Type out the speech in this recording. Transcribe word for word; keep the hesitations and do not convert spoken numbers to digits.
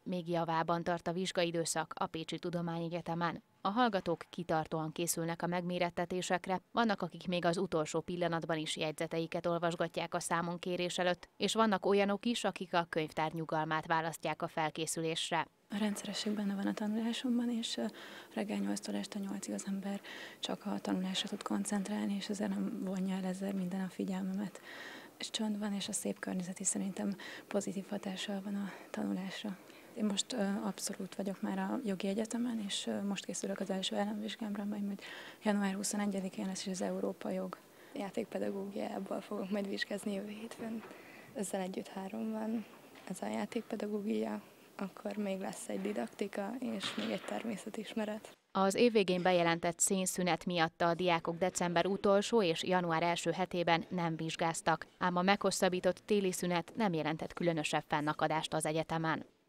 Még javában tart a vizsgaidőszak a Pécsi Tudományegyetemen. A hallgatók kitartóan készülnek a megmérettetésekre, vannak, akik még az utolsó pillanatban is jegyzeteiket olvasgatják a számonkérés előtt, és vannak olyanok is, akik a könyvtár nyugalmát választják a felkészülésre. A rendszeresség benne van a tanulásomban, és reggel nyolctól este nyolcig az ember csak a tanulásra tud koncentrálni, és ezzel nem vonja el ezzel minden a figyelmemet. És csönd van, és a szép környezet is szerintem pozitív hatással van a tanulásra. Én most abszolút vagyok már a jogi egyetemen, és most készülök az első elemvizsgámra, majd, majd január huszonegyedikén lesz is az Európai jog. Játékpedagógiából fogok majd vizsgázni jövő hétfőn. Ezzel együtt három van, ez a játékpedagógia, akkor még lesz egy didaktika és még egy természetismeret. Az év végén bejelentett szénszünet miatt a diákok december utolsó és január első hetében nem vizsgáztak, ám a meghosszabbított téli szünet nem jelentett különösebb fennakadást az egyetemen.